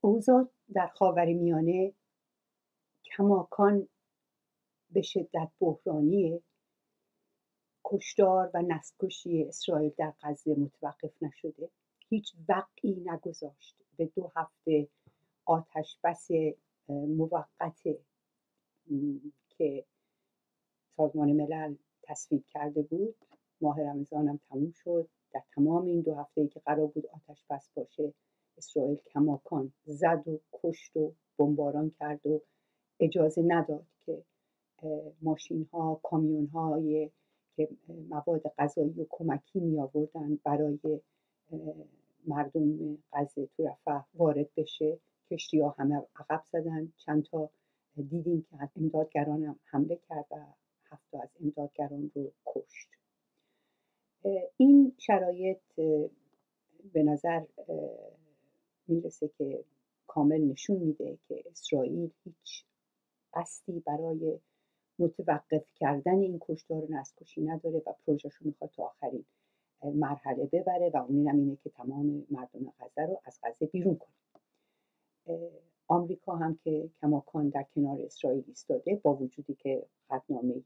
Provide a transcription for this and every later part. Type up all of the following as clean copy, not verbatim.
اوضاع در خاورمیانه کماکان به شدت بحرانیه. کشتار و نسل‌کشی اسرائیل در غزه متوقف نشده. هیچ وقعی نگذاشت. به 2 هفته آتش بس موقت که سازمان ملل تصویب کرده بود، ماه رمضان هم تموم شد. در تمام این 2 هفته‌ای که قرار بود آتش بس باشه، اسرائیل کماکان زد و کشت و بمباران کرد و اجازه نداد که ماشین‌ها، کامیون‌های که مواد غذایی و کمکی می آوردن برای مردم غزه تو رفح وارد بشه. کشتی‌ها همه عقب زدن. چند تا دیدیم که امدادگران هم حمله کرد و 7 تا از امدادگران رو کشت. این شرایط به نظر میرسه که کامل نشون میده که اسرائیل هیچ قصدی برای متوقف کردن این کشتار و نسل‌کشی نداره و پروژه‌شو میخواد تا آخرین مرحله ببره و اون هم اینه که تمام مردم غزه رو از غزه بیرون کنه. آمریکا هم که کماکان در کنار اسرائیل ایستاده، با وجودی که قطعنامه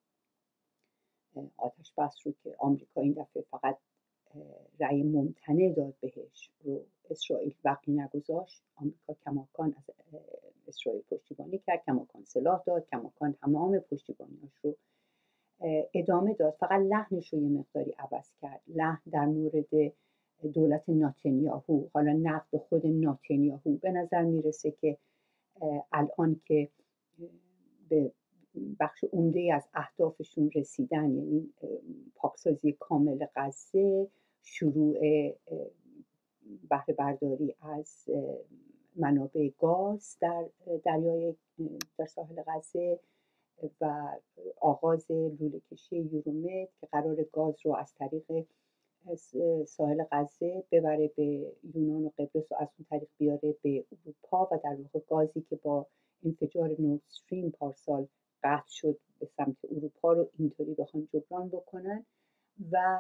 آتش بس رو که آمریکا این دفعه فقط رأی ممتنع داد بهش رو اسرائیل وقعی نگذاشت. آمریکا کماکان از اسرائیل پشتیبانی کرد، کماکان سلاح داد، کماکان تمام پشتیبانیاش رو ادامه داد. فقط لحنش رو یه مقداری عوض کرد. لحن در مورد دولت نتانیاهو، حالا نقد خود نتانیاهو، به نظر میرسه که الان که به بخش عمده از اهدافشون رسیدن، یعنی پاکسازی کامل غزه، شروع بهره برداری از منابع گاز در ساحل غزه و آغاز لوله کشی یورومد که قرار گاز رو از طریق ساحل غزه ببره به یونان و قبرس و از اون طریق بیاره به اروپا و در واقع گازی که با انفجار نورد استریم پارسال قطع شد به سمت اروپا رو اینطوری بخوان جبران بکنن. و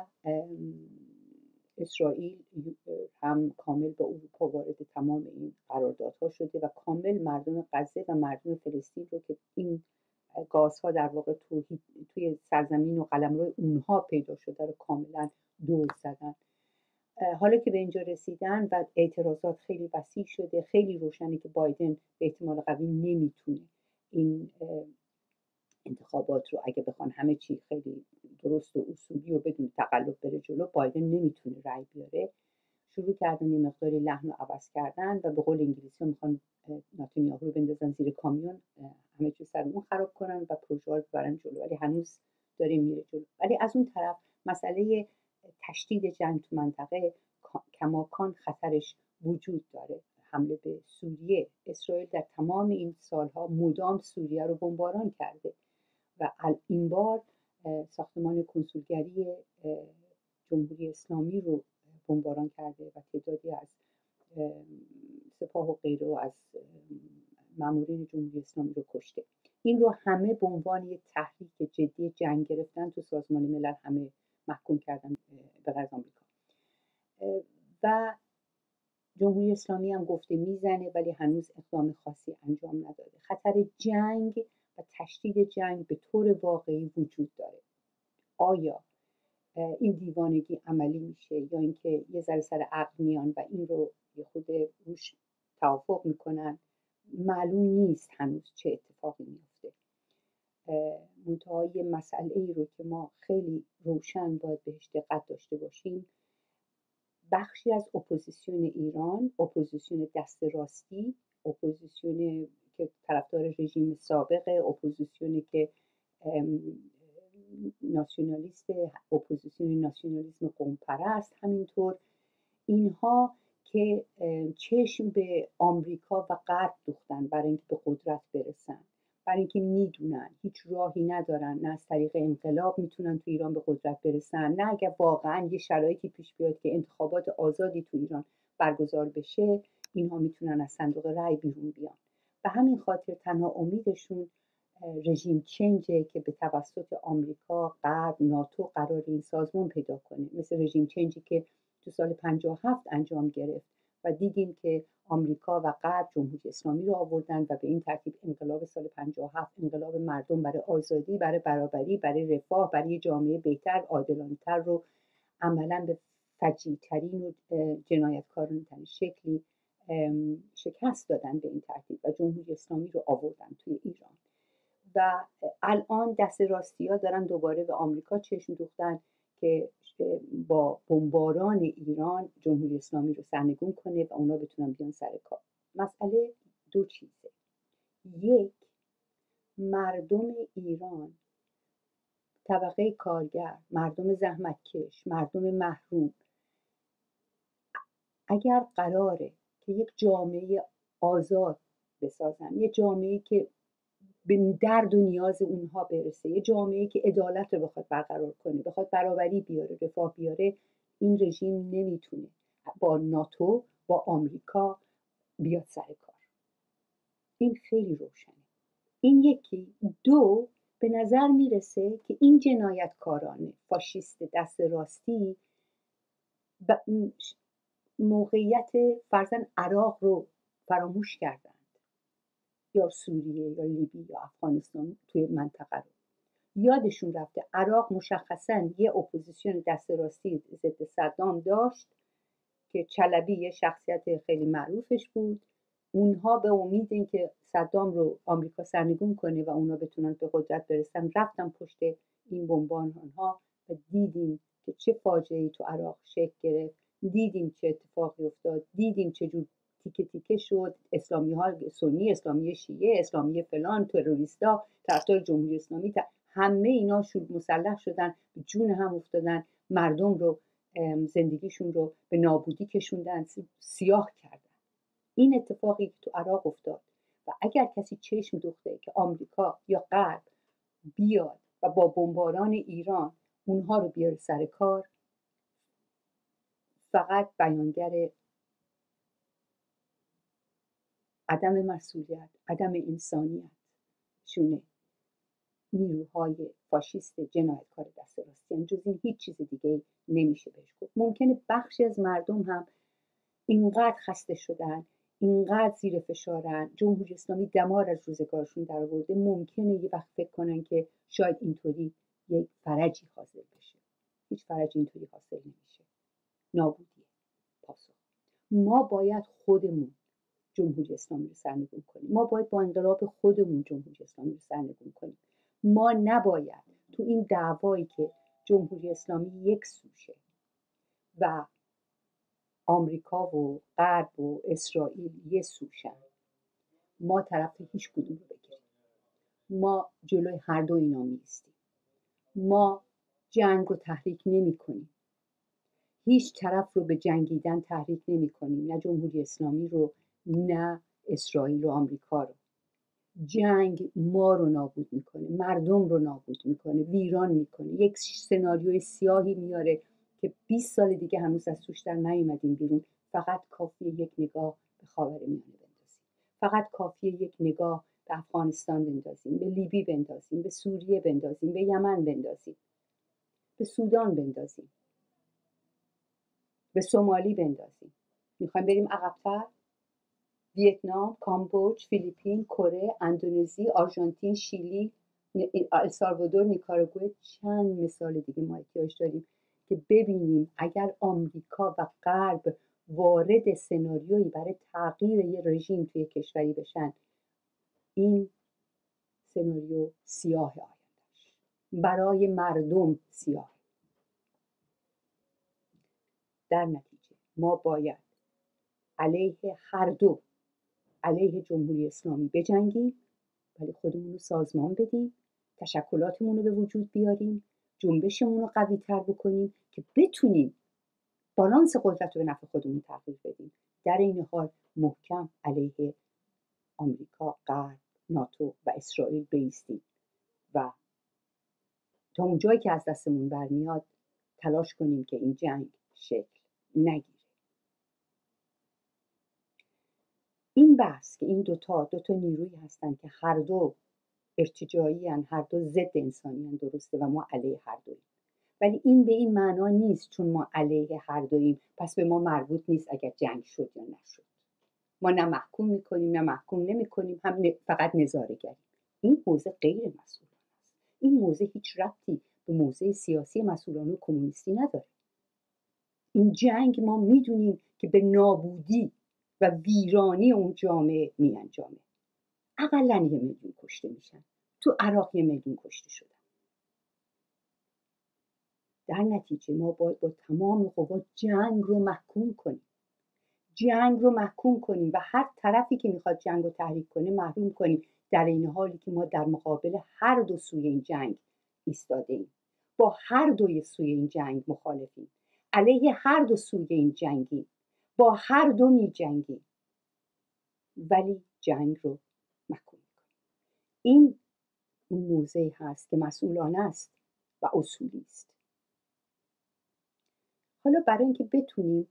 اسرائیل هم کامل با اروپا وارد تمام این قراردادها شده و کامل مردم غزه و مردم فلسطین رو که این گازها در واقع توی سرزمین و قلمرو اونها پیدا شده رو کاملا دور زدن. حالا که به اینجا رسیدن و اعتراضات خیلی وسیع شده، خیلی روشنه که بایدن به احتمال قوی نمیتونه این انتخابات رو، اگه بخوان همه چی خیلی درست و اصولی و بدون تقلب بره جلو، بایدن نمیتونه رأی بیاره. شروع کردن یه مقداری لحن رو عوض کردن و به قول انگلیسی میخوان نتانیاهو رو بندازن زیر کامیون، همه چیز سر اون خراب کنن و پروژه رو ببرن جلو، ولی هنوز داره میره جلو. ولی از اون طرف مسئله تشدید جنگ تو منطقه کماکان خطرش وجود داره. حمله به سوریه، اسرائیل در تمام این سالها مدام سوریه رو بمباران کرده و این بار ساختمان کنسولگری جمهوری اسلامی رو بمباران کرده و تعدادی از سپاه و غیره و از مامورین جمهوری اسلامی رو کشته. این رو همه به عنوان یک تحریک جدی جنگ گرفتن تو سازمان ملل همه محکوم کردن به غیر از آمریکا. و جمهوری اسلامی هم گفته میزنه ولی هنوز اقدام خاصی انجام نداده. خطر جنگ و تشدید جنگ به طور واقعی وجود داره. آیا این دیوانگی عملی میشه یا اینکه یه ذره سر عقل میان و این رو یه خود روش توافق میکنن؟ معلوم نیست هنوز چه اتفاقی میفته. منتهای مسئله ای رو که ما خیلی روشن باید بهش دقت داشته باشیم، بخشی از اپوزیسیون ایران، اپوزیسیون دست راستی، اپوزیسیون که طرفدار رژیم سابقه، اپوزیسیونی که ناسیونالیست، اپوزیسیون ناسیونالیسم قوم‌پرست، همینطور اینها که چشم به آمریکا و غرب دوختن برای اینکه به قدرت برسن، برای اینکه میدونن هیچ راهی ندارن، نه از طریق انقلاب میتونن تو ایران به قدرت برسن، نه اگر واقعا یه شرایطی پیش بیاد که انتخابات آزادی تو ایران برگزار بشه اینها میتونن از صندوق رأی بیرون بیان. به همین خاطر تنها امیدشون رژیم چنجه که به توسط آمریکا، غرب، ناتو قرار این سازمان پیدا کنه، مثل رژیم چنجی که تو سال 57 انجام گرفت و دیدیم که آمریکا و غرب جمهوری اسلامی رو آوردن و به این ترتیب انقلاب سال 57 انقلاب مردم برای آزادی، برای برابری، برای رفاه، برای جامعه بهتر، عادلانه‌تر رو عملا به فجیع‌ترین و جنایتکارانه‌ترین شکلی شکست دادن به این ترتیب و جمهوری اسلامی رو آوردن توی ایران. و الان دست راستی‌ها دارن دوباره به آمریکا چشم دوختن که با بمباران ایران جمهوری اسلامی رو سرنگون کنه و اونا بتونن بیان سر کار. مسئله دو چیزه. یک، مردم ایران، طبقه کارگر، مردم زحمتکش، مردم محروم، اگر قراره که یک جامعه آزاد بسازن، یک جامعه که به درد و نیاز اونها برسه، یه جامعه که عدالت رو بخواد برقرار کنه، بخواد برابری بیاره، رفاه بیاره، این رژیم نمیتونه با ناتو، با آمریکا بیاد سر کار. این خیلی روشنه. این یکی. دو، به نظر میرسه که این جنایتکاران فاشیست دست راستی موقعیت فرضاً عراق رو فراموش کردند، یا سوریه یا لیبی یا افغانستان، توی منطقه رو یادشون رفته. عراق مشخصاً یه اپوزیسیون دست راستی ضد صدام داشت که چلبی یه شخصیت خیلی معروفش بود. اونها به امید اینکه صدام رو آمریکا سرنگون کنه و اونا بتونن به قدرت برسن رفتن پشت این بمباران‌ها و دیدیم که چه فاجعه‌ای تو عراق شکل گرفت، دیدیم چه اتفاقی افتاد، دیدیم چه جور تیکه تیکه شد، اسلامی ها سنی، اسلامی شیعه، اسلامی فلان، تروریستا، طرفدار جمهوری اسلامی، همه اینا مسلح شدن، به جون هم افتادن، مردم رو زندگیشون رو به نابودی کشوندن، سیاه کردن. این اتفاقی که تو عراق افتاد و اگر کسی چشم دوخته که آمریکا یا غرب بیاد و با بمباران ایران اونها رو بیاره سر کار، فقط بیانگر عدم مسئولیت، عدم انسانیت شونه نیروهای فاشیست جنایتکار دست راستی. جز این هیچ چیز دیگه نمیشه بهش گفت. ممکنه بخشی از مردم هم اینقدر خسته شدن، اینقدر زیر فشارن، جمهوری اسلامی دمار از روزگارشون در آورده، ممکنه یه وقت فکر کنن که شاید اینطوری یک فرجی حاصل بشه. هیچ فرجی اینطوری حاصل نمیشه. نابودیه پاسخ. ما باید خودمون جمهوری اسلامی رو سرنگون کنیم. ما باید با انقلاب خودمون جمهوری اسلامی رو سرنگون کنیم. ما نباید تو این دعوایی که جمهوری اسلامی یک سوشه و آمریکا و غرب و اسرائیل یه سوشن، ما طرف هیچ کدوم رو بگیریم. ما جلوی هر دو اینا میستیم. ما جنگ رو تحریک نمی کنیم. هیچ طرف رو به جنگیدن تحریک نمی کنیم، نه جمهوری اسلامی رو، نه اسرائیل و آمریکا رو. جنگ ما رو نابود میکنه، مردم رو نابود میکنه، ویران میکنه، یک سناریوی سیاهی میاره که 20 سال دیگه هنوز از توش در نیومدیم بیرون. فقط کافیه یک نگاه به خاورمیانه بندازیم، فقط کافیه یک نگاه به افغانستان بندازیم، به لیبی بندازیم، به سوریه بندازیم، به یمن بندازیم، به سودان بندازیم، به سومالی بندازیم. میخوایم بریم عقب‌تر؟ ویتنام، کامبوج، فیلیپین، کره، اندونزی، آرژانتین، شیلی، السالوادور، نیکاراگوئه، چند مثال دیگه ما احتیاج داریم که ببینیم اگر آمریکا و غرب وارد سناریویی برای تغییر یه رژیم توی کشوری بشن، این سناریو سیاه آیندهش برای مردم سیاه. در نتیجه ما باید علیه هر دو، علیه جمهوری اسلامی بجنگیم ولی خودمون رو سازمان بدیم، تشکلاتمون رو به وجود بیاریم، جنبشمون رو قوی تر بکنیم که بتونیم بالانس قدرت رو به نفع خودمون تغییر بدیم. در این حال محکم علیه آمریکا، غرب، ناتو و اسرائیل بایستیم و تا اون جایی که از دستمون برمیاد تلاش کنیم که این جنگ شکل نگیره. این بحث که این دوتا نیروی هستن که هر دو ارتجاعی هن، هر دو ضد انسانی هن، درسته، و ما علیه هر دویم ولی این به این معنا نیست چون ما علیه هر دوییم پس به ما مربوط نیست اگر جنگ شد یا نشد. ما نه محکوم میکنیم نه محکوم نمیکنیم، هم فقط نظاره گریم. این موضع غیر مسئولانه است. این موضع هیچ ربطی به موضع سیاسی مسئولانه و کمونیستی نداره. این جنگ ما میدونیم که به نابودی و ویرانی اون جامعه میانجامه. اقلا 1 میلیون کشته میشن، تو عراق 1 میلیون کشته شدن. در نتیجه ما باید با تمام قوا جنگ رو محکوم کنیم، جنگ رو محکوم کنیم و هر طرفی که میخواد جنگ رو تحریک کنه محروم کنیم، در این حالی که ما در مقابل هر دو سوی این جنگ ایستاده ایم، با هر دوی سوی این جنگ مخالفیم، علیه هر دو سوی این جنگی، با هر دو می جنگیم، ولی جنگ رو محکوم کنیم. این اون موضعی هست که مسئولانه است و اصولی است. حالا برای اینکه بتونیم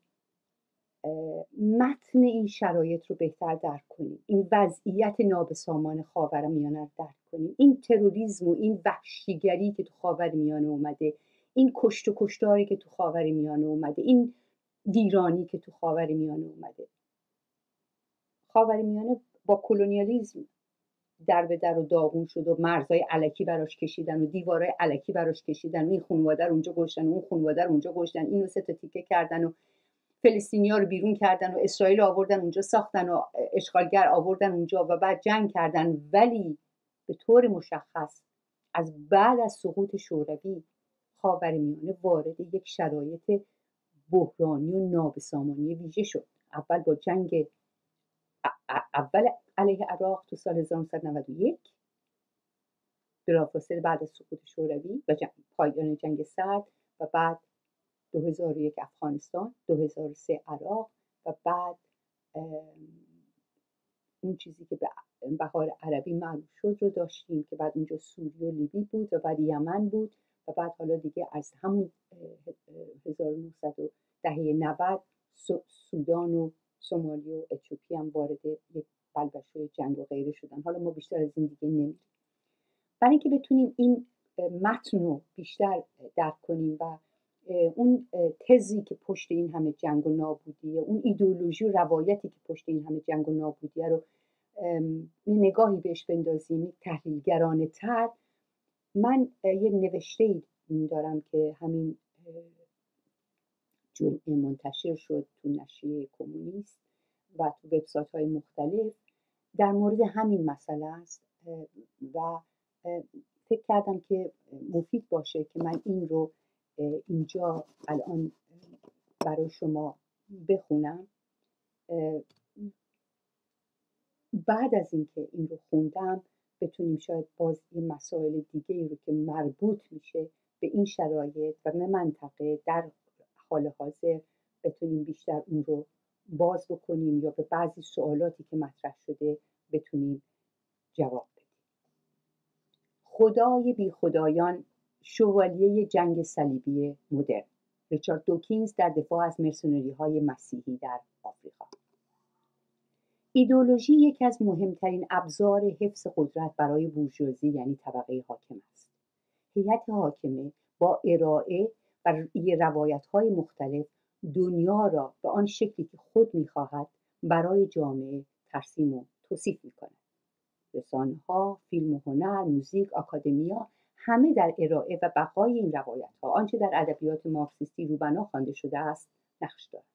متن این شرایط رو بهتر درک کنیم، این وضعیت نابسامان خاورمیانه رو درک کنیم، این تروریسم و این وحشیگری که تو خاورمیانه اومده، این کشت و کشتاری که تو خاورمیانه اومده، این ویرانی که تو خاورمیانه اومده. خاورمیانه با کلونیالیسم در به در و داغون شد و مرزهای الکی براش کشیدن و دیوارهای الکی براش کشیدن و این خانواده رو اونجا گشتن و اون خانواده رو اونجا گشتن، اینو 3 تا تیکه کردن و فلسطینی‌ها رو بیرون کردن و اسرائیل آوردن اونجا ساختن و اشغالگر آوردن اونجا و بعد جنگ کردن. ولی به طور مشخص از بعد از سقوط شوروی خاورمیانه وارد یک شرایط بحرانی و نابسامانی ویژه شد. اول با جنگ اول علیه عراق تو سال 1991 بلافاصله بعد از سقوط شوروی و پایان جنگ سرد، و بعد 2001 افغانستان، 2003 عراق و بعد اون چیزی که به بهار عربی معروف شد رو داشتیم که بعد اونجا سوریه و لیبی بود و بعد یمن بود و بعد حالا دیگه از همون 1900 دهه 90 سودان و سومالی و اتیوپی هم وارد یک بلبشوی جنگ و غیره شدن. حالا ما بیشتر از این دیگه نمیدونیم. برای اینکه بتونیم این متن رو بیشتر درک کنیم و اون تزی که پشت این همه جنگ و نابودیه، اون ایدئولوژی و روایتی که پشت این همه جنگ و نابودیه رو نگاهی بهش بندازیم تحلیلگرانه تر، من یه نوشته‌ای دارم که همین جمعه منتشر شد تو نشریه کمونیست و تو وبسایت‌های مختلف در مورد همین مسئله است و فکر کردم که مفید باشه که من این رو اینجا الان برای شما بخونم. بعد از اینکه این رو خوندم بتونیم شاید باز این مسائل دیگه رو که مربوط میشه به این شرایط و به منطقه در حال حاضر بتونیم بیشتر اون رو باز بکنیم یا به بعضی سوالاتی که مطرح شده بتونیم جواب بدیم. خدای بی خدایان، شوالیه جنگ صلیبی مدرن، ریچارد دوکینز در دفاع از مرسنری‌های مسیحی در آفریقا. ایدئولوژی یکی از مهمترین ابزار حفظ قدرت برای بورژوازی یعنی طبقه حاکم است. هیئت حاکمه با ارائه و روایت‌های مختلف دنیا را به آن شکلی که خود می‌خواهد برای جامعه ترسیم و توصیف می‌کند. رسانه‌ها، فیلم و هنر، موزیک، آکادمیا همه در ارائه و بقای این روایت‌ها، آنچه در ادبیات مارکسیستی روبنا خوانده شده است، نقش دارد.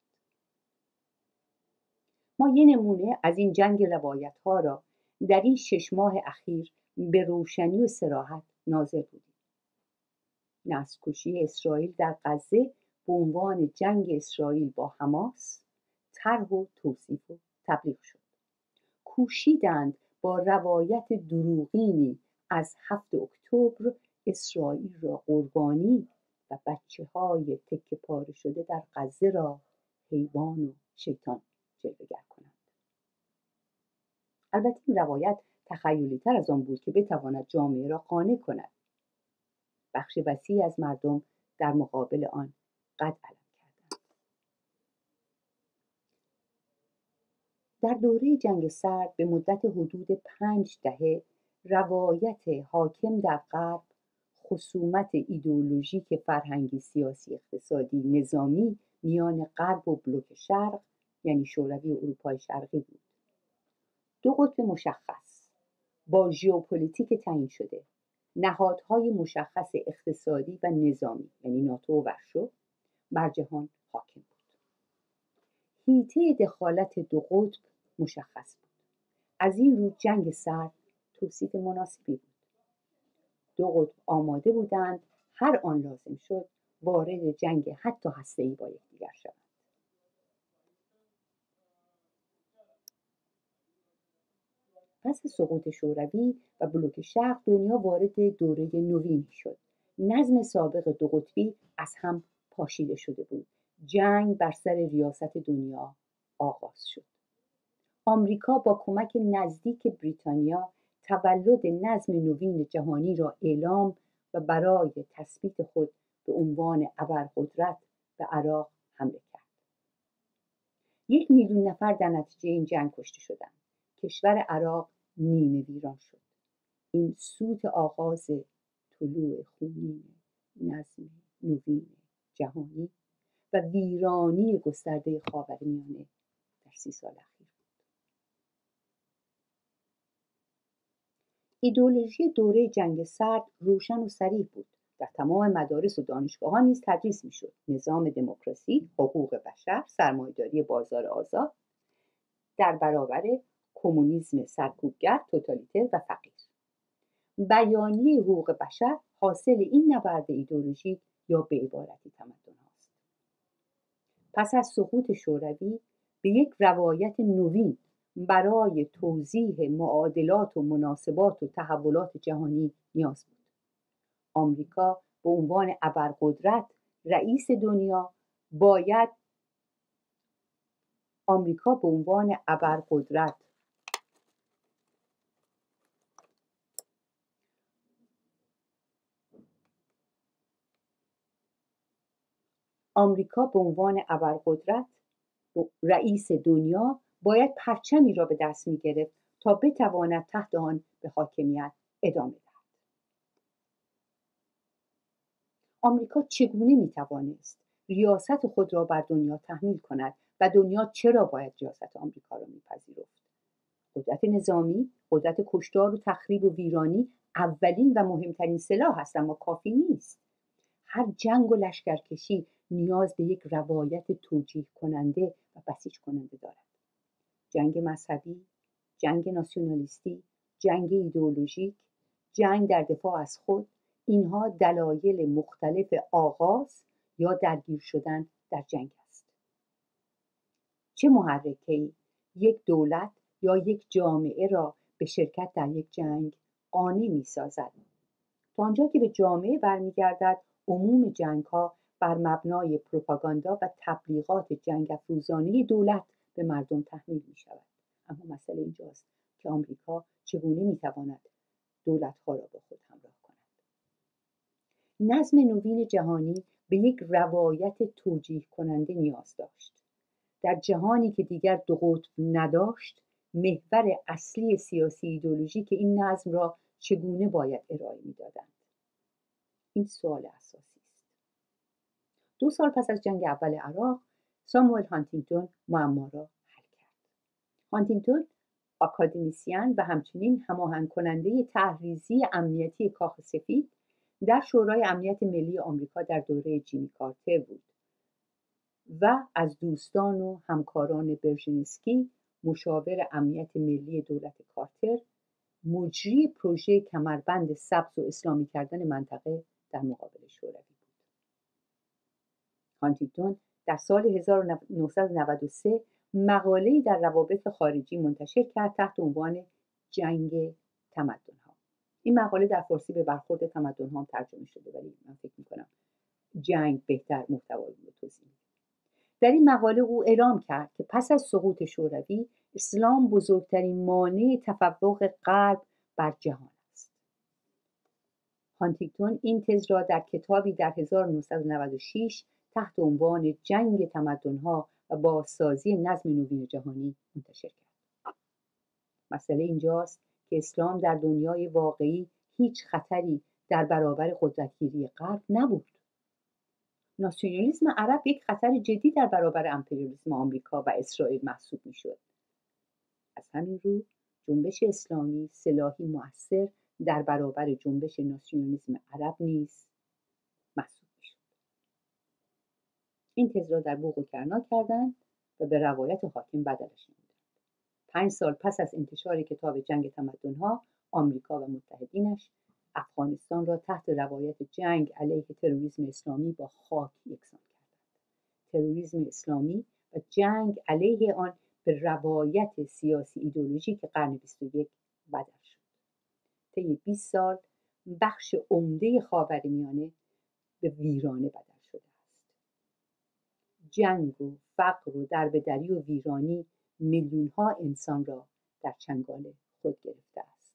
ما یه نمونه از این جنگ روایت‌ها را در این 6 ماه اخیر به روشنی و صراحت ناظر بودیم. نسل‌کشی اسرائیل در غزه به عنوان جنگ اسرائیل با حماس طرح و توصیف و تبلیغ شد. کوشیدند با روایت دروغینی از 7 اکتبر اسرائیل را قربانی و بچه‌های تکه پاره شده در غزه را حیوان و شیطان جلوگر کنند. البته این روایت تخیلی تر از آن بود که بتواند جامعه را قانع کند. بخش وسیعی از مردم در مقابل آن قد علم کردند. در دوره جنگ سرد به مدت حدود 5 دهه روایت حاکم در غرب خصومت ایدئولوژیک فرهنگی، سیاسی، اقتصادی، نظامی میان غرب و بلوک شرق یعنی شوروی و اروپای شرقی بود. دو قطب مشخص با ژئوپلیتیک تعیین شده، نهادهای مشخص اقتصادی و نظامی یعنی ناتو و ورشو بر جهان حاکم بود. حیطه دخالت دو قطب مشخص بود. از این رو جنگ سرد توصیف مناسبی بود. دو قطب آماده بودند هر آن لازم شد وارد جنگ حتی هسته‌ای با یکدیگر شوند. پس سقوط شوروی و بلوک شرق دنیا وارد دوره نوینی شد. نظم سابق دو قطبی از هم پاشیده شده بود. جنگ بر سر ریاست دنیا آغاز شد. آمریکا با کمک نزدیک بریتانیا تولد نظم نوین جهانی را اعلام و برای تثبیت خود به عنوان ابرقدرت به عراق حمله کرد. 1,000,000 نفر در نتیجه این جنگ کشته شدند. کشور عراق نیمه ویران شد. این سوت آغاز طلوع خونین نظم نوین جهانی و ویرانی گسترده خاورمیانه در 30 سال اخیر. ایدئولوژی دوره جنگ سرد روشن و صریح بود. در تمام مدارس و دانشگاه‌ها نیز تدریس می‌شد. نظام دموکراسی، حقوق بشر، سرمایه‌داری بازار آزاد در برابر کمونیسم سرکوبگر، توتالیتر و فقیر. بیانیه حقوق بشر حاصل این نبرد ایدئولوژیک یا به عبارتی تمدن هاست. پس از سقوط شوروی به یک روایت نوین برای توضیح معادلات و مناسبات و تحولات جهانی نیاز بود. آمریکا به عنوان ابرقدرت رئیس دنیا باید پرچمی را به دست می گرفت تا بتواند تحت آن به حاکمیت ادامه دهد. آمریکا چگونه می توانست ریاست خود را بر دنیا تحمیل کند و دنیا چرا باید ریاست آمریکا را میپذیرفت؟ قدرت نظامی، قدرت کشتار و تخریب و ویرانی اولین و مهمترین سلاح است، اما کافی نیست. هر جنگ و لشکرکشی نیاز به یک روایت توجیه کننده و بسیج کننده دارد. جنگ مذهبی، جنگ ناسیونالیستی، جنگ ایدئولوژیک، جنگ در دفاع از خود، اینها دلایل مختلف آغاز یا درگیر شدن در جنگ است. چه محرکه‌ای یک دولت یا یک جامعه را به شرکت در یک جنگ قانع می‌سازد؟ تا آنجا که به جامعه برمیگردد، عموم جنگ‌ها بر مبنای پروپاگاندا و تبلیغات جنگ افروزانه دولت به مردم تحمیل می‌شود. اما مسئله اینجاست که آمریکا چگونه می‌تواند دولت‌ها را با خود همراه کند؟ نظم نوین جهانی به یک روایت توجیه کننده نیاز داشت. در جهانی که دیگر دو قطب نداشت، محور اصلی سیاسی ایدئولوژی که این نظم را چگونه باید ارائه می‌دادند؟ این سوال اساسی است. 2 سال پس از جنگ اول عراق، ساموئل هانتینگتون معما را حل کرد. هانتینگتون آکادمیسین و همچنین هماهنگ کننده طرحریزی امنیتی کاخ سفید در شورای امنیت ملی آمریکا در دوره جیمی کارتر بود و از دوستان و همکاران برژنسکی، مشاور امنیت ملی دولت کارتر، مجری پروژه کمربند سبز و اسلامی کردن منطقه در مقابل شوروی بود. هانتینگتون در سال 1993 مقاله‌ای در روابط خارجی منتشر کرد تحت عنوان جنگ تمدن‌ها. این مقاله در فارسی به برخورد تمدن‌ها هم ترجمه شده، ولی من فکر می‌کنم جنگ بهتر محتوای رو توضیح میده. در این مقاله او اعلام کرد که پس از سقوط شوروی، اسلام بزرگترین مانع تفوق غرب بر جهان است. هانتینگتون این تز را در کتابی در 1996 تحت عنوان جنگ تمدن‌ها و بازسازی نظم نوین جهانی منتشر کرد. مسئله اینجاست که اسلام در دنیای واقعی هیچ خطری در برابر قدرتگیری غرب نبود. ناسیونالیسم عرب یک خطر جدی در برابر امپریالیسم آمریکا و اسرائیل محسوب میشد. از همین رو جنبش اسلامی سلاحی مؤثر در برابر جنبش ناسیونالیسم عرب نیز محسوب میشد. این تز را در بوق و کرنا کردند و به روایت حاکم بدلش نمودند. 5 سال پس از انتشار کتاب جنگ تمدن‌ها، آمریکا و متحدینش افغانستان را تحت روایت جنگ علیه تروریسم اسلامی با خاک یکسان کردند. تروریسم اسلامی و جنگ علیه آن به روایت سیاسی ایدئولوژیک قرن 21 بدل شد. طی 20 سال بخش عمده خاورمیانه به ویرانه بدل شده است. جنگ و فقر و دربدری و ویرانی میلیون‌ها انسان را در چنگال خود گرفته است.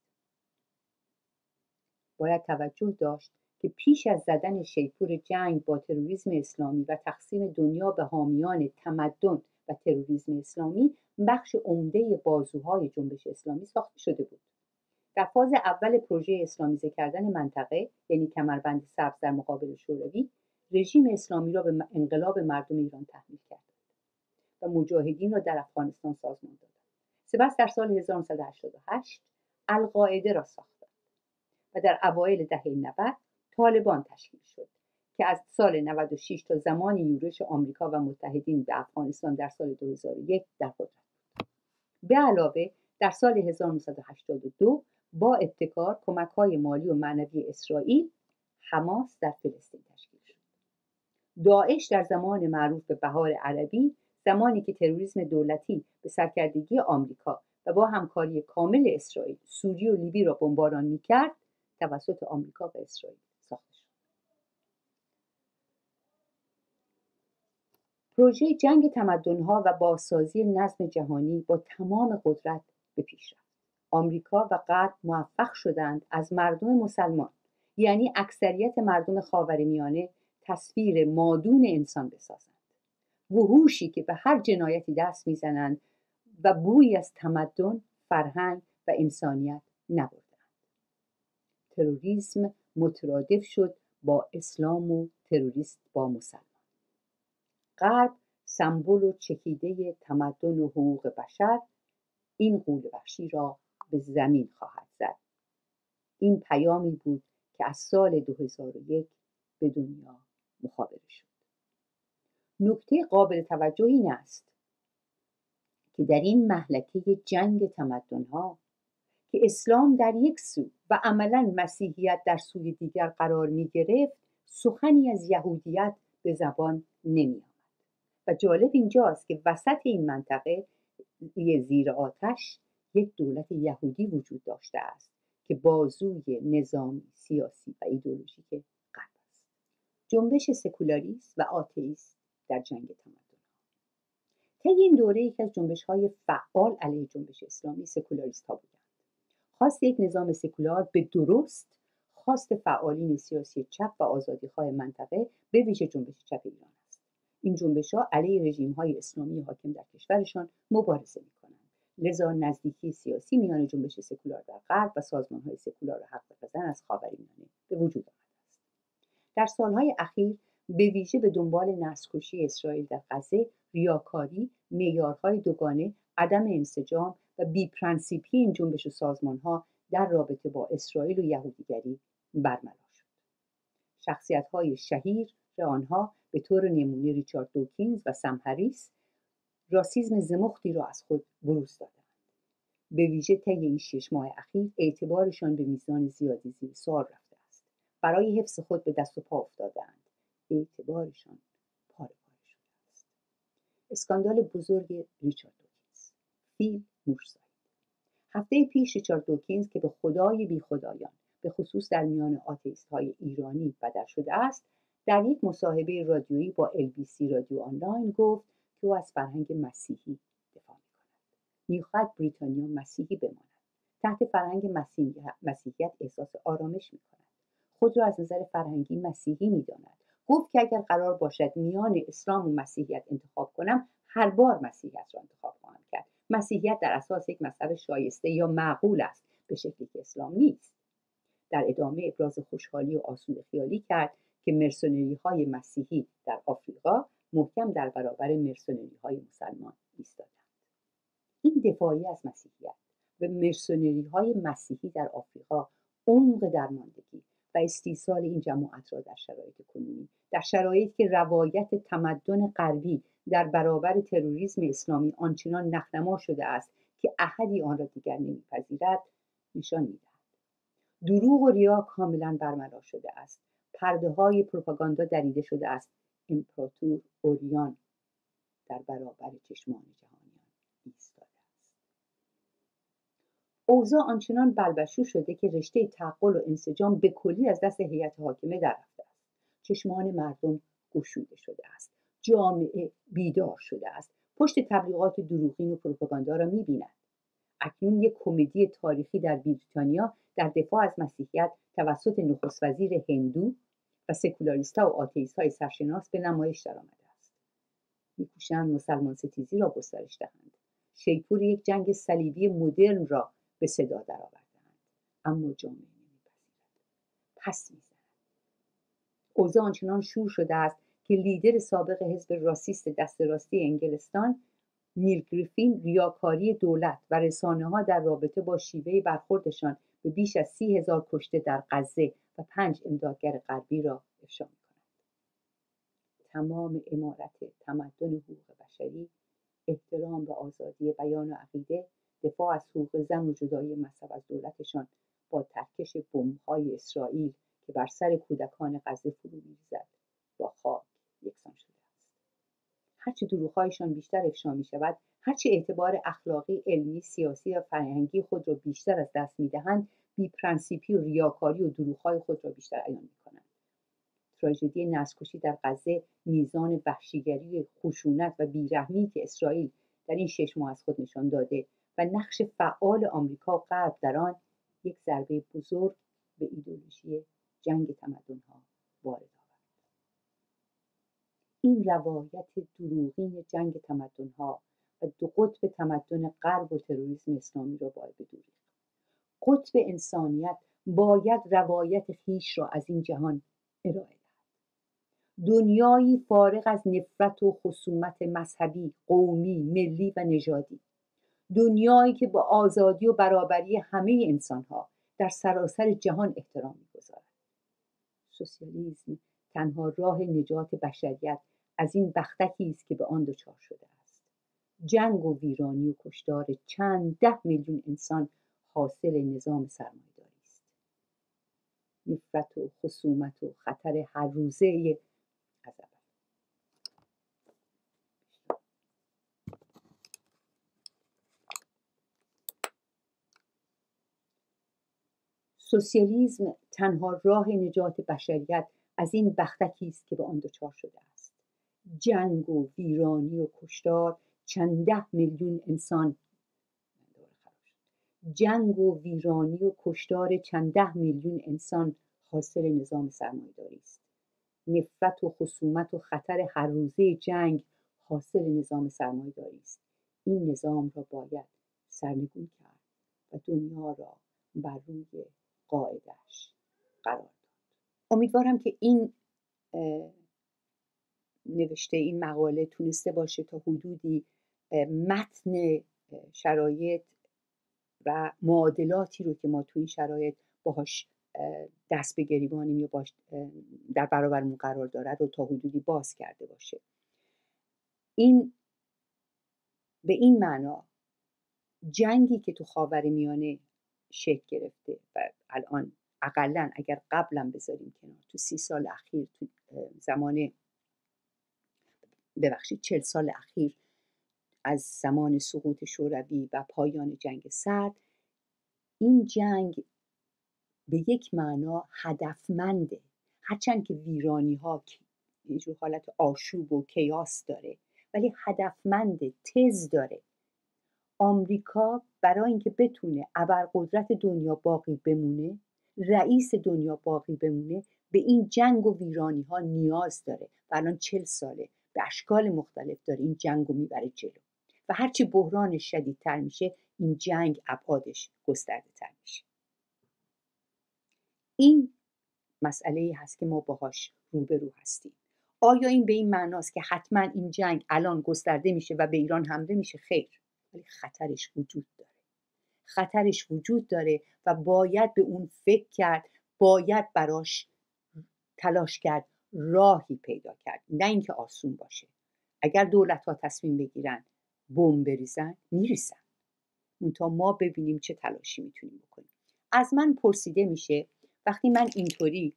باید توجه داشت که پیش از زدن شیپور جنگ با تروریسم اسلامی و تقسیم دنیا به حامیان تمدن و تروریسم اسلامی، بخش عمده بازوهای جنبش اسلامی ساخته شده بود. در فاز اول پروژه اسلامیزه کردن منطقه، یعنی کمربند سبز در مقابل شوروی، رژیم اسلامی را به انقلاب مردم ایران تحمیل کردند و مجاهدین را در افغانستان سازمان دادند. سپس در سال 1988 القاعده را ساختند و در اوایل دهه 90 طالبان تشکیل شد که از سال 96 تا زمان یورش آمریکا و متحدین به افغانستان در سال 2001 در قدرت بود. به علاوه در سال 1982 با ابتکار کمک‌های مالی و معنوی اسرائیل، حماس در فلسطین تشکیل شد. داعش در زمان معروف به بهار عربی، زمانی که تروریسم دولتی به سرکردگی آمریکا و با همکاری کامل اسرائیل سوریه و لیبی را بمباران می‌کرد، توسط آمریکا و اسرائیل ساخته شد. پروژه جنگ تمدن‌ها و بازسازی نظم جهانی با تمام قدرت به پیش رفت. آمریکا و غرب موفق شدند از مردم مسلمان، یعنی اکثریت مردم خاورمیانه، تصویر مادون انسان بسازند. وحوشی که به هر جنایتی دست میزنند و بویی از تمدن، فرهنگ و انسانیت نبردند. تروریسم مترادف شد با اسلام و تروریست با مسلمان. غرب سمبل و چکیده تمدن و حقوق بشر این غول وحشی را به زمین خواهد زد. این پیامی بود که از سال 2001 به دنیا مخابره شد. نکته قابل توجه این است که در این مهلکه جنگ تمدن‌ها که اسلام در یک سو و عملاً مسیحیت در سوی دیگر قرار می گرفت، سخنی از یهودیت به زبان نمی آمد. و جالب اینجاست که وسط این منطقه زیر آتش یک دولت یهودی وجود داشته است که بازوی نظامی، سیاسی و ایدئولوژیک غرب است. جنبش سکولاریست و آتئیست در جنگ تمدن‌ها. طی این دوره یکی از جنبش‌های فعال علیه جنبش اسلامی سکولاریست‌ها بودند. خواست یک نظام سکولار به درست خواست فعالین سیاسی چپ و آزادیخواه منطقه، به ویژه جنبش چپ ایران است. این جنبش‌ها علیه رژیم‌های اسلامی حاکم در کشورشان مبارزه می‌کنند. لذا نزدیکی سیاسی میان جنبش سکولار در غرب و سازمان‌های سکولار حق زن از خاورمیانه به وجود آمده است. در سال‌های اخیر به ویژه به دنبال نسل‌کشی اسرائیل در غزه، ریاکاری، معیارهای دوگانه، عدم انسجام و بی‌پرنسیپی این جنبش و سازمان‌ها در رابطه با اسرائیل و یهودیگری برملا شد. شخصیت‌های شهیر آنها به طور نمونه ریچارد دوکینز و سم هریس راسیسم زمختی را از خود بروز دادند. به ویژه طی این 6 ماه اخیر اعتبارشان به میزان زیادی زیر سوال رفته است. برای حفظ خود به دست و پا افتاده‌اند. اعتبارشان پاره پاره شده است. اسکاندال بزرگ ریچارد دوکینز. فیل موش. هفته پیش ریچارد دوکینز که به خدای بی خدایان به خصوص در میان آتئیست‌های ایرانی بدل شده است، در یک مصاحبه رادیویی با LBC رادیو آنلاین گفت که او از فرهنگ مسیحی دفاع می‌کند. می‌خواهد بریتانیا مسیحی بماند. تحت فرهنگ مسیحیت احساس آرامش می‌کند. خود را از نظر فرهنگی مسیحی می‌داند. گفت که اگر قرار باشد میان اسلام و مسیحیت انتخاب کنم، هر بار مسیحیت را انتخاب خواهم کرد. مسیحیت در اساس یک مذهب شایسته یا معقول است، به شکلی که اسلام نیست. در ادامه ابراز خوشحالی و آسوده خیالی کرد که مرسنری های مسیحی در آفریقا محکم در برابر مرسنری های مسلمان ایستادند. این دفاعی از مسیحیت و مرسنری های مسیحی در آفریقا عمق درماندگی و استیصال این جماعت را در شرایط کنونی، در شرایطی که روایت تمدن غربی در برابر تروریسم اسلامی آنچنان نخنما شده است که احدی آن را دیگر نمیپذیرد، نشان میدهد دروغ و ریا کاملا برملا شده است. پرده های پروپاگاندا دریده شده است. امپراتور اوریان در برابر چشمان جهانیان ایستاده است. اوضاع آنچنان بلبشو شده که رشته تعقل و انسجام به کلی از دست هیئت حاکمه در رفته است. چشمان مردم گشوده شده است. جامعه بیدار شده است. پشت تبلیغات دروغین و پروپاگاندا را می‌بیند. اکنون یک کمدی تاریخی در بریتانیا در دفاع از مسیحیت توسط نخست وزیر هندو و سکولاریست‌ها و آتئیست‌های سرشناس به نمایش درآمده است. می‌کوشند مسلمان ستیزی را گسترش دهند. شیپور یک جنگ صلیبی مدرن را به صدا درآورده‌اند، اما جامعه نمی‌پذیرد. پس می‌زند. اوضاع آنچنان شور شده است که لیدر سابق حزب راسیست دست راستی انگلستان، نیل گریفین، ریاکاری دولت و رسانه‌ها در رابطه با شیوه برخوردشان به بیش از 30,000 کشته در غزه و 5 امدادگر غربی را افشا می‌کند. تمام عمارت تمدن حقوق بشری، احترام به آزادی بیان و عقیده، دفاع از حقوق زن و جدایی مذهب از دولتشان با ترکش بمب‌های اسرائیل که بر سر کودکان غزه فرو می‌ریزد با خاک یکسان شده است. هرچه دروغ‌هایشان بیشتر افشا می‌شود، هرچه اعتبار اخلاقی، علمی، سیاسی و فرهنگی خود را بیشتر از دست می‌دهند، بی‌پرنسیپی و ریاکاری و دروغ‌های خود را بیشتر عیان می‌کنند. تراژدی نسل‌کشی در غزه میزان وحشیگری، خشونت و بیرحمی که اسرائیل در این 6 ماه از خود نشان داده و نقش فعال آمریکا و غرب در آن، یک ضربه بزرگ به ایدئولوژی جنگ تمدن‌ها وارد آورد. این روایت دروغین جنگ تمدن‌ها و دو قطب تمدن غرب و تروریسم اسلامی را باید بدوزد. قطب انسانیت باید روایت خویش را از این جهان ارائه دهد. دنیایی فارغ از نفرت و خصومت مذهبی، قومی، ملی و نژادی. دنیایی که با آزادی و برابری همه انسان‌ها در سراسر جهان احترام می‌گذارد. سوسیالیسم تنها راه نجات بشریت از این بختکی است که به آن دچار شده است. جنگ و ویرانی و کشتار چند 10 میلیون انسان حاصل نظام سرمایه‌داری است. نفرت و خصومت و خطر هر روزه از اول. سوسیالیسم تنها راه نجات بشریت از این بختکی است که به آن دچار شده است. جنگ و ویرانی و کشتار چند 10 میلیون انسان حاصل نظام سرمایه‌داری است. نفرت و خصومت و خطر هر روزه جنگ حاصل نظام سرمایه‌داری است. این نظام را باید سرنگون کرد و دنیا را بر روی قاعده‌اش قرار داد. امیدوارم که این نوشته، این مقاله تونسته باشه تا حدودی متن شرایط و معادلاتی رو که ما توی این شرایط باهاش دست به گریبانیم یا باش در برابرمون قرار داره رو تا حدودی باز کرده باشه. این به این معنا جنگی که تو خاورمیانه شکل گرفته و الان اقلن اگر قبلا بذاریم کنار، تو 30 سال اخیر، تو زمان 40 سال اخیر از زمان سقوط شوروی و پایان جنگ سرد، این جنگ به یک معنا هدفمنده. هرچند که ویرانی ها یه جور حالت آشوب و کیاس داره، ولی هدفمنده، تز داره. آمریکا برای اینکه بتونه ابرقدرت دنیا باقی بمونه، رئیس دنیا باقی بمونه، به این جنگ و ویرانی ها نیاز داره و الان 40 ساله به اشکال مختلف داره این جنگ رو میبره جلو و هرچی بحرانش شدیدتر میشه این جنگ ابعادش گسترده تر میشه. این مسئله هست که ما باهاش روبرو هستیم. آیا این به این معناست که حتما این جنگ الان گسترده میشه و به ایران حمله میشه؟ خیر، ولی خطرش وجود داره. خطرش وجود داره و باید به اون فکر کرد، باید براش تلاش کرد، راهی پیدا کرد، نه اینکه آسون باشه. اگر دولت‌ها تصمیم بگیرن بمب بریزن، میریزن. منتها ما ببینیم چه تلاشی میتونیم بکنیم. از من پرسیده میشه وقتی من اینطوری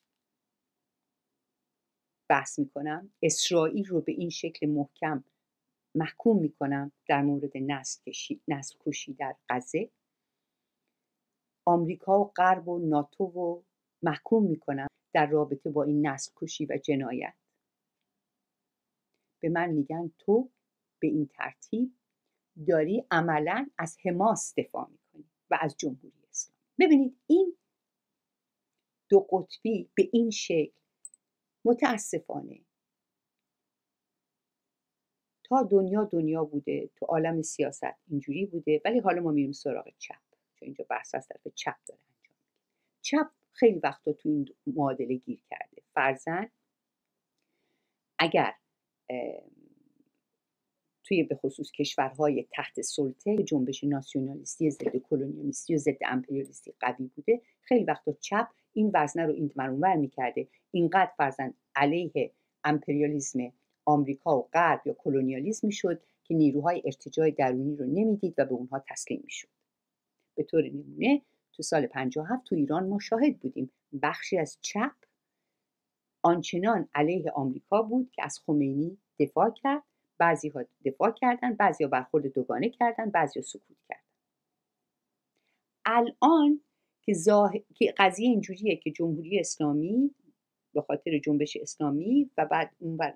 بحث میکنم، اسرائیل رو به این شکل محکم محکوم میکنم در مورد نسل کشی در غزه، آمریکا و غرب و ناتو و محکوم میکنم در رابطه با این نسل کشی و جنایت، به من میگن تو به این ترتیب داری عملاً از حماس دفاع میکنی و از جمهوری اسلامی. ببینید این دو قطبی به این شکل متاسفانه تا دنیا بوده، تو عالم سیاست اینجوری بوده، ولی حالا ما میریم سراغ چپ، چون اینجا بحث از طرف چپ داره انجام. چپ خیلی وقتا تو این معادله گیر کرده. فرضاً اگر توی به خصوص کشورهای تحت سلطه جنبش ناسیونالیستی ضد کلونیالیستی و ضد امپریالیستی قوی بوده، خیلی وقتا چپ این وزنه رو این ور میکرده، اینقدر فرضاً علیه امپریالیسم آمریکا و غرب یا کلونیالیسم میشد که نیروهای ارتجاع درونی رو نمیدید و به اونها تسلیم میشد. به طور نمونه تو سال 57 تو ایران ما شاهد بودیم بخشی از چپ آنچنان علیه آمریکا بود که از خمینی دفاع کرد، بعضی ها دفاع کردن، بعضی ها برخورد دوگانه کردن، بعضی ها سکوت کردن. الان که قضیه اینجوریه که جمهوری اسلامی به خاطر جنبش اسلامی و بعد اون به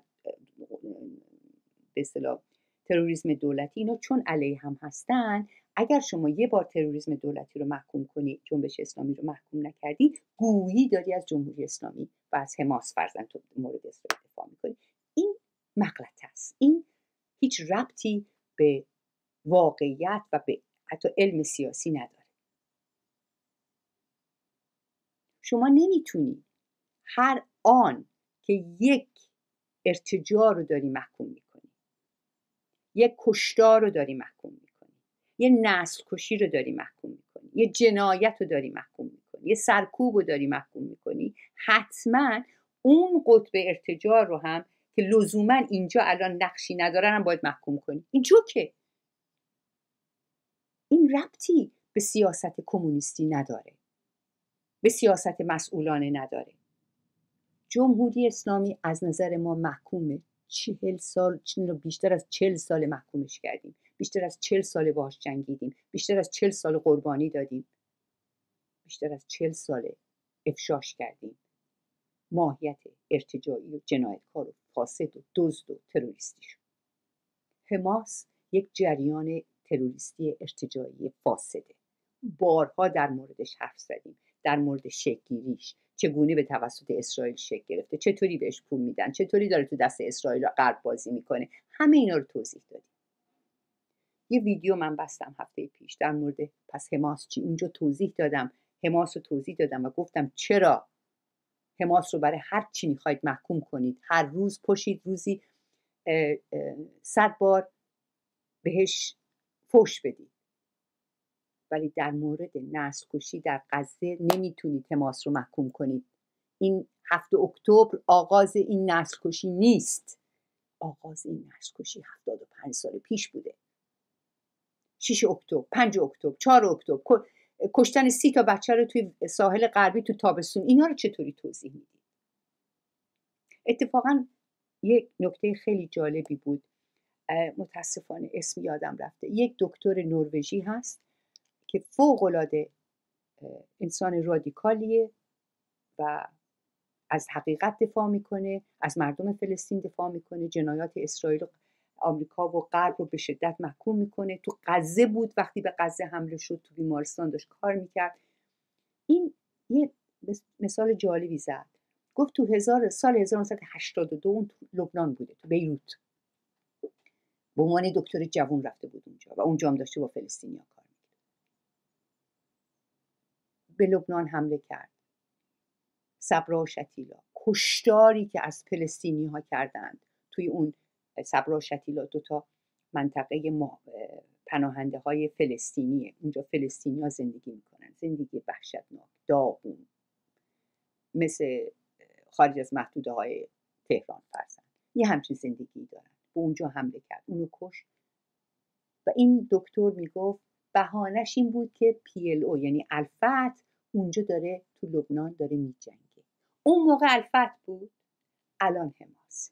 اصطلاح تروریسم دولتی، اینا چون علیه هم هستن، اگر شما یه بار تروریسم دولتی رو محکوم کنی، جنبش اسلامی رو محکوم نکردی، گویی داری از جمهوری اسلامی و از حماس فرضاً تو مورد اسرائیل دفاع میکنی. این مغلطه است. این هیچ ربطی به واقعیت و به حتی علم سیاسی نداره. شما نمیتونی هر آن که یک ارتجاع رو داری محکوم میکنی، یک کشتار رو داری محکوم میکنی، یه نسل کشی رو داری محکوم میکنی، یه جنایت رو داری محکوم میکنی، یه سرکوب رو داری محکوم میکنی، حتما اون قطب ارتجاع رو هم که لزوما اینجا الان نقشی ندارن هم باید محکوم کنی. این جوکه. این ربطی به سیاست کمونیستی نداره، به سیاست مسئولانه نداره. جمهوری اسلامی از نظر ما محکومه. 40 سال، بیشتر از 40 سال محکومش کردیم، بیشتر از 40 سال باهاش جنگیدیم، بیشتر از 40 سال قربانی دادیم، بیشتر از 40 سال افشاش کردیم ماهیت ارتجاعی و جنایتکار و فاسد و دزد و تروریستی شد. حماس یک جریان تروریستی ارتجاعی فاسده. بارها در موردش حرف زدیم، در مورد شکل‌گیریش، چگونه به توسط اسرائیل شکل گرفته، چطوری بهش پول میدن، چطوری داره تو دست اسرائیل و غرب بازی میکنه، همه اینا رو توضیح دادیم. یه ویدیو من بستم هفته پیش در مورد پس حماس چی، اونجا توضیح دادم، حماس رو توضیح دادم و گفتم چرا حماس رو برای هر چی میخواید محکوم کنید، هر روز پشید روزی 100 بار بهش فوش بدید، ولی در مورد نسل کشی در غزه نمیتونید حماس رو محکوم کنید. این 7 اکتبر آغاز این نسل کشی نیست. آغاز این نسل کشی 75 سال پیش بوده. 6 اکتبر، 5 اکتبر، 4 اکتبر، کشتن 30 تا بچه رو توی ساحل غربی تو تابستون، اینا رو چطوری توضیح میدید؟ اتفاقا یک نکته خیلی جالبی بود، متاسفانه اسم یادم رفته، یک دکتر نروژی هست که فوق‌العاده انسان رادیکالیه و از حقیقت دفاع میکنه، از مردم فلسطین دفاع میکنه، جنایات اسرائیل و آمریکا و غرب رو به شدت محکوم میکنه. تو غزه بود، وقتی به غزه حمله شد تو بیمارستان داشت کار میکرد. این یه مثال جالبی زد، گفت تو سال 1982 اون تو لبنان بوده، تو بیروت، به عنوان دکتر جوان رفته بود اونجا و اونجا هم داشته با فلسطینیا کار میکرد. به لبنان حمله کرد، صبرا و شتیلا، کشتاری که از فلسطینی ها کردند توی اون صبرا و شتیلا، دوتا منطقه پناهنده های فلسطینیه. اونجا فلسطینی ها زندگی میکنن، زندگی وحشتناک، داغون، مثل خارج از محدوده های تهران فرزن، یه همچین زندگی دارن. به اونجا حمله کرد، اونو کش. و این دکتر میگفت بهانش این بود که PLO یعنی الفتح اونجا داره تو لبنان داره میجنگه. اون موقع الفتح بود، الان حماس.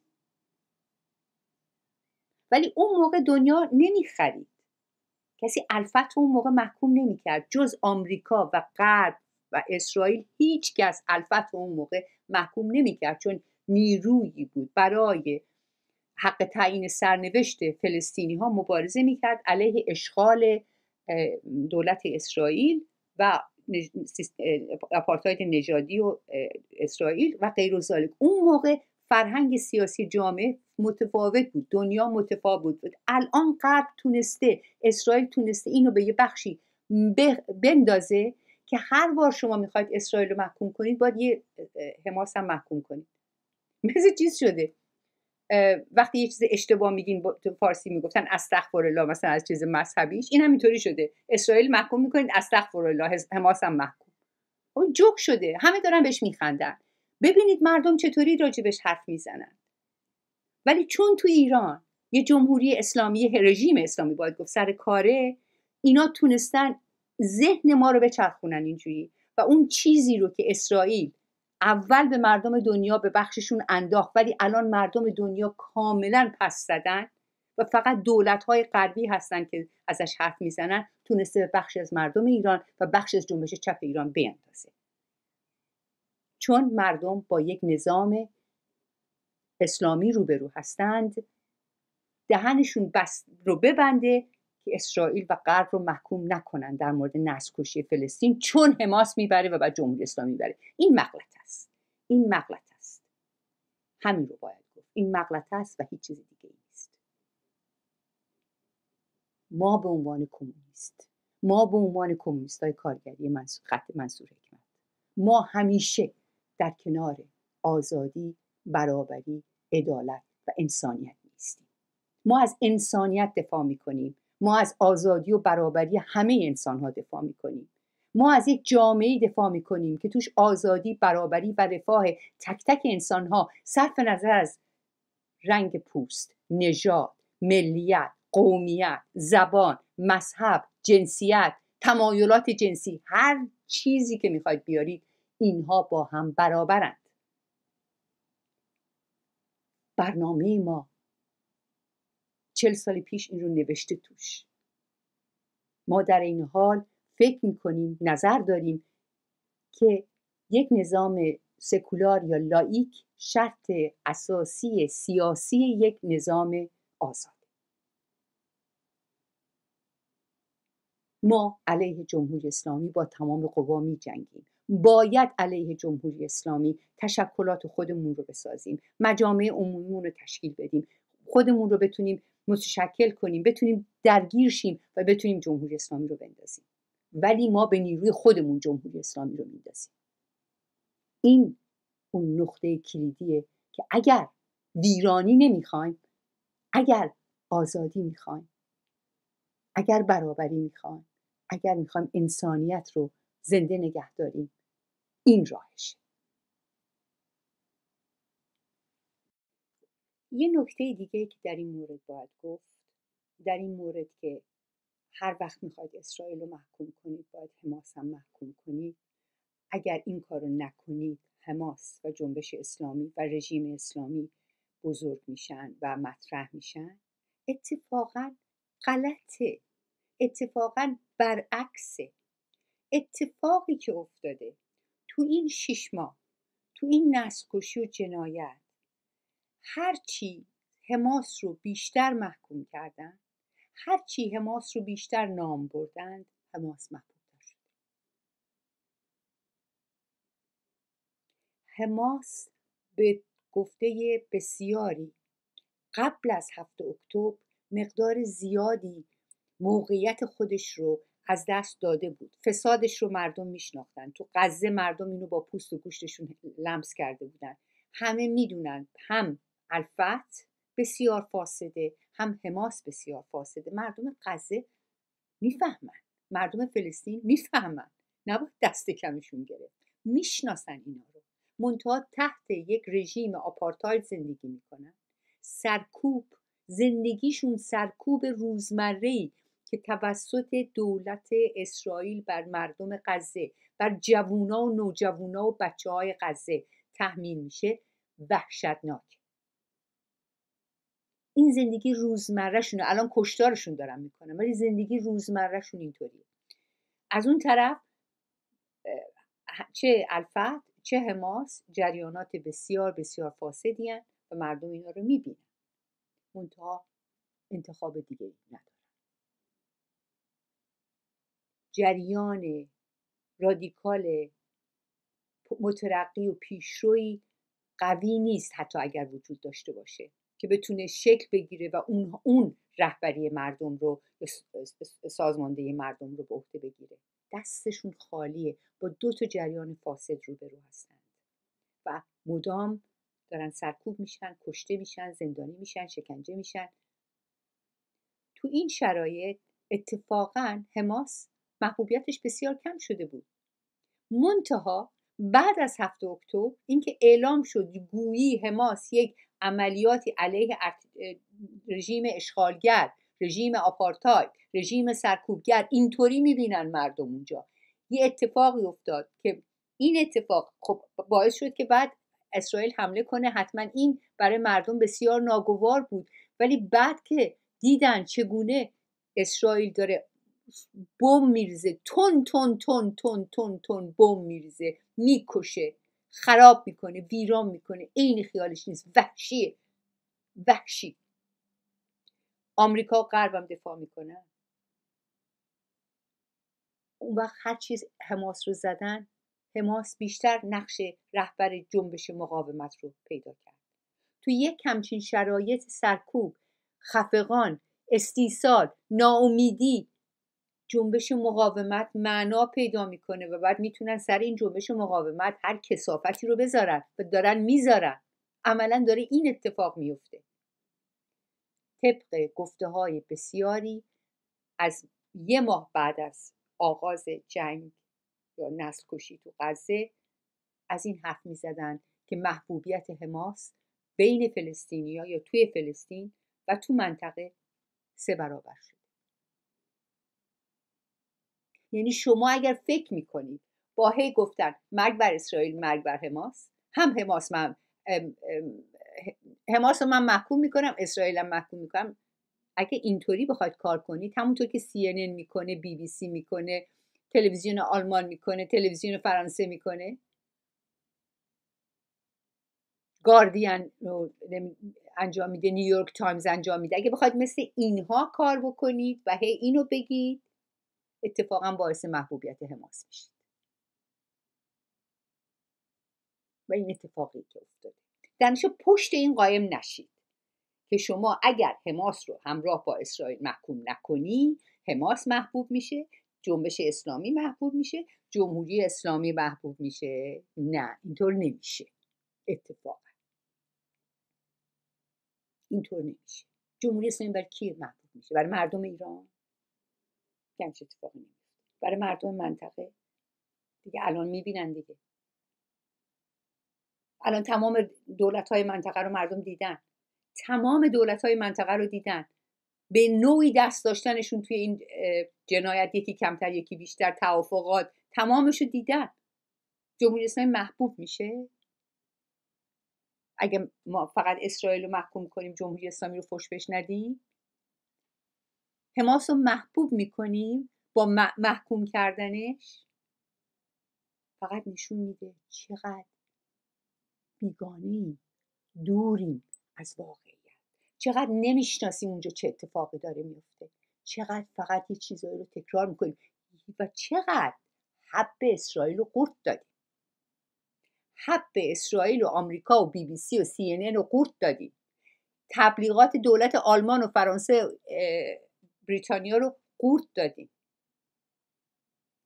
ولی اون موقع دنیا نمیخرید، کسی الفتح اون موقع محکوم نمیکرد جز آمریکا و غرب و اسرائیل. هیچ کس الفتح اون موقع محکوم نمیکرد، چون نیرویی بود برای حق تعیین سرنوشت فلسطینی ها مبارزه میکرد علیه اشغال دولت اسرائیل و آپارتاید نژادی و اسرائیل و غیر ذالک. اون موقع فرهنگ سیاسی جامعه متفاوت بود، دنیا متفاوت بود. الان غرب تونسته، اسرائیل تونسته اینو به یه بخشی بندازه که هر بار شما میخواید اسرائیل رو محکوم کنید باید یه حماس هم محکوم کنید. مثل چیز شده وقتی یه چیز اشتباه میگین، تو فارسی میگفتن استغفرالله مثلا از چیز مذهبیش، این هم اینطوری شده، اسرائیل محکوم میکنید استغفرالله، حماس هم محکوم. اون جوک شده، همه دارن بهش میخندن. ببینید مردم چطوری راجبش حرف میزنن. ولی چون تو ایران یه جمهوری اسلامی، رژیم اسلامی باید گفت سر کاره، اینا تونستن ذهن ما رو بچرخونن اینجوری. و اون چیزی رو که اسرائیل اول به مردم دنیا به بخششون انداخت، ولی الان مردم دنیا کاملا پس زدن و فقط دولت‌های غربی هستن که ازش حرف میزنن، تونسته به بخشی از مردم ایران و بخشی از جنبش چپ ایران بیندازه. چون مردم با یک نظام اسلامی روبرو هستند، دهنشون بس رو ببنده که اسرائیل و غرب رو محکوم نکنن در مورد نسل‌کشی فلسطین، چون حماس میبره و بعد جمهوری اسلامی میبره. این مغلطه است، این مغلطه است. همین رو باید گفت، این مغلطه است و هیچ چیز دیگه نیست. ما به عنوان کمونیست، ما به عنوان کمونیستای کارگری خط منصور حکمت، ما همیشه در کنار آزادی، برابری، عدالت و انسانیت نیستیم. ما از انسانیت دفاع میکنیم، ما از آزادی و برابری همه انسان ها دفاع میکنیم. ما از یک جامعه دفاع میکنیم که توش آزادی، برابری و رفاه تک تک انسان ها صرف نظر از رنگ پوست، نژاد، ملیت، قومیت، زبان، مذهب، جنسیت، تمایلات جنسی، هر چیزی که میخواید بیارید، اینها با هم برابرند. برنامه ما 40 سال پیش این رو نوشته توش. ما در این حال فکر میکنیم، نظر داریم که یک نظام سکولار یا لاییک شرط اساسی سیاسی یک نظام آزاد. ما علیه جمهوری اسلامی با تمام قوا می جنگیم. باید علیه جمهوری اسلامی تشکلات خودمون رو بسازیم، مجامع عمومی رو تشکیل بدیم، خودمون رو بتونیم متشکل کنیم، بتونیم درگیر شیم و بتونیم جمهوری اسلامی رو بندازیم. ولی ما به نیروی خودمون جمهوری اسلامی رو میندازیم. این اون نقطه کلیدیه که اگر ویرانی نمیخوایم، اگر آزادی میخوایم، اگر برابری میخوایم، اگر میخوایم انسانیت رو زنده نگه داریم، این راهشه. یه نکته دیگه که در این مورد باید گفت، در این مورد که هر وقت میخواید اسرائیل رو محکوم کنید باید حماس هم محکوم کنید، اگر این کارو نکنید حماس و جنبش اسلامی و رژیم اسلامی بزرگ میشن و مطرح میشن. اتفاقا غلطه، اتفاقا برعکسه. اتفاقی که افتاده تو این 6 ماه، تو این نسل‌کشی و جنایت، هرچی حماس رو بیشتر محکوم کردن، هرچی حماس رو بیشتر نام بردند، حماس محکوم‌تر شد. حماس به گفته بسیاری قبل از 7 اکتبر مقدار زیادی موقعیت خودش رو از دست داده بود. فسادش رو مردم میشناختن. تو غزه مردم اینو با پوست و گوشتشون لمس کرده بودن. همه میدونن هم الفتح بسیار فاسده، هم حماس بسیار فاسده. مردم غزه میفهمن، مردم فلسطین میفهمن، نباید دست کمشون گرفت. میشناسن اینا رو، منتها تحت یک رژیم آپارتاید زندگی میکنن. سرکوب، زندگیشون سرکوب روزمره‌ای که توسط دولت اسرائیل بر مردم غزه، بر جوونا و نوجوونا و بچه‌های غزه تحمیل میشه، وحشتناک. این زندگی روزمرهشونه. الان کشتارشون دارن میکنن، ولی زندگی روزمرهشون اینطوریه. از اون طرف چه الفتح چه حماس جریانات بسیار بسیار فاسدی هستند و مردم اینا رو میبینن، منتها انتخاب دیگری ندارن. جریان رادیکال مترقی و پیشروی قوی نیست، حتی اگر وجود داشته باشه، که بتونه شکل بگیره و اون رهبری مردم رو، سازماندهی مردم رو به عهده بگیره. دستشون خالیه، با 2 جریان فاسد روبرو هستن و مدام دارن سرکوب میشن، کشته میشن، زندانی میشن، شکنجه میشن. تو این شرایط اتفاقا حماس محبوبیتش بسیار کم شده بود. منتها بعد از 7 اکتبر اینکه اعلام شد گویی حماس یک عملیاتی علیه رژیم اشغالگر، رژیم آپارتاید، رژیم سرکوبگر، اینطوری میبینن مردم اونجا. یه اتفاقی افتاد که این اتفاق خب باعث شد که بعد اسرائیل حمله کنه. حتما این برای مردم بسیار ناگوار بود، ولی بعد که دیدن چگونه اسرائیل داره بم میریزه، تون تون تون تون تون تون بم میریزه، میکشه، خراب میکنه، ویران میکنه، عین خیالش نیست، وحشیه، وحشی. آمریکا و غربم دفاع میکنن. اون وقت هر چیز حماس رو زدن، حماس بیشتر نقش رهبر جنبش مقاومت رو پیدا کرد. تو یک همچین شرایط سرکوب، خفقان، استیصال، ناامیدی، جنبش مقاومت معنا پیدا میکنه و بعد میتونن سر این جنبش مقاومت هر کثافتی رو بذارن و دارن میذارن. عملا داره این اتفاق میفته. طبق گفته های بسیاری از 1 ماه بعد از آغاز جنگ یا نسل کشی تو غزه از این حرف میزدن که محبوبیت حماس بین فلسطینی‌ها یا توی فلسطین و تو منطقه 3 برابر شد. یعنی شما اگر فکر میکنید با هی گفتن مرگ بر اسرائیل، مرگ بر حماس، هم حماس حماس رو من محکوم میکنم، اسرائیل هم محکوم میکنم. اگه اینطوری بخواید کار کنید، همونطور که CNN میکنه، BBC میکنه، تلویزیون آلمان میکنه، تلویزیون فرانسه میکنه، گاردین رو انجام میده، نیویورک تایمز انجام میده، اگه بخواید مثل اینها کار بکنید و هی اینو بگید، اتفاقا باعث محبوبیت حماس میشید. و این اتفاقی که افتاده. درنچه پشت این قایم نشید که شما اگر حماس رو همراه با اسرائیل محکوم نکنی، حماس محبوب میشه، جنبش اسلامی محبوب میشه، جمهوری اسلامی محبوب میشه. نه، اینطور نمیشه. اتفاقا اینطور نمیشه. جمهوری اسلامی برای کی محبوب میشه؟ برای مردم ایران؟ همچین اتفاقی نمیشه. برای مردم منطقه دیگه الان میبینن دیگه. الان تمام دولت‌های منطقه رو مردم دیدن. تمام دولت‌های منطقه رو دیدن. به نوعی دست داشتنشون توی این جنایت، یکی کمتر یکی بیشتر، توافقات، تمامشو دیدن. جمهوری اسلامی محبوب میشه؟ اگه ما فقط اسرائیل رو محکوم کنیم، جمهوری اسلامی رو فحش بهش ندیم؟ حماس رو محبوب میکنیم با محکوم کردنش؟ فقط نشون میده چقدر بیگانه‌ایم، دوریم از واقعیت، چقدر نمیشناسیم اونجا چه اتفاقی داره میفته، چقدر فقط یه چیزایی رو تکرار میکنیم و چقدر حب اسرائیل رو قورت دادیم. حب اسرائیل و آمریکا و BBC و CNN رو قورت دادیم. تبلیغات دولت آلمان و فرانسه، بریتانیا رو قورت دادیم.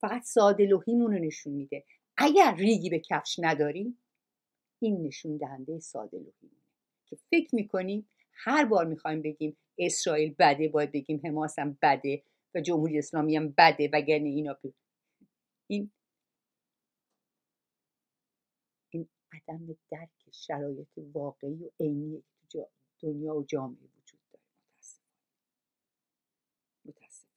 فقط ساده لوحیمون رو نشون میده. اگر ریگی به کفش نداریم، این نشون دهنده ساده لوحیمونه که فکر میکنیم هر بار میخوایم بگیم اسرائیل بده باید بگیم حماس هم بده و جمهوری اسلامی هم بده، وگرنه اینا این عدم درک شرایط واقعی و عینی دنیا و جامعه وجود داره. متاسفانه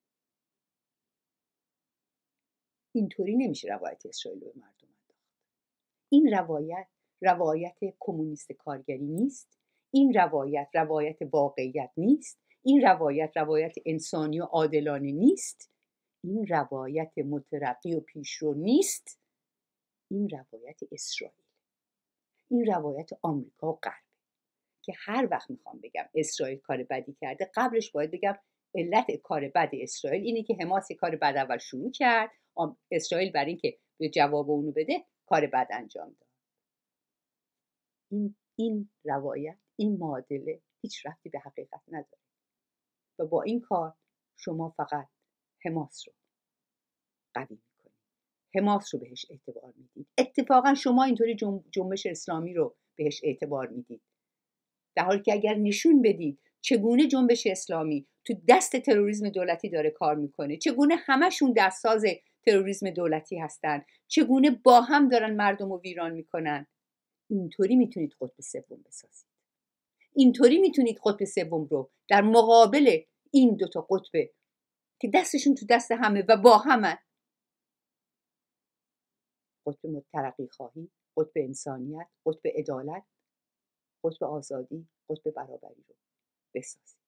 اینطوری نمیشه روایت اسرائیل رو به مردم انداخت. این روایت کمونیست کارگری نیست. این روایت واقعیت نیست. این روایت انسانی و عادلانه نیست. این روایت مترقی و پیشرو نیست. این روایت اسرائیل، این روایت آمریکا و غرب، که هر وقت میخوام بگم اسرائیل کار بدی کرده، قبلش باید بگم علت کار بد اسرائیل اینه که حماس کار بد اول شروع کرد، اسرائیل برای اینکه به جواب اونو بده کار بد انجام داد. این روایت، این معادله هیچ ربطی به حقیقت نداره و با این کار شما فقط حماس رو قوی میکنید، حماس رو بهش اعتبار میدید. اتفاقا شما اینطوری جنبش اسلامی رو بهش اعتبار میدید، در حالی که اگر نشون بدید چگونه جنبش اسلامی تو دست تروریسم دولتی داره کار میکنه، چگونه همشون دستساز تروریسم دولتی هستن، چگونه با هم دارن مردم رو ویران میکنن، اینطوری میتونید قطب سوم بسازید. اینطوری میتونید قطب سوم رو در مقابل این دوتا قطب که دستشون تو دست همه و با همه، قطب ترقی خواهی، قطب انسانیت، قطب عدالت، قطب آزادی، قطب برابری رو بسازید.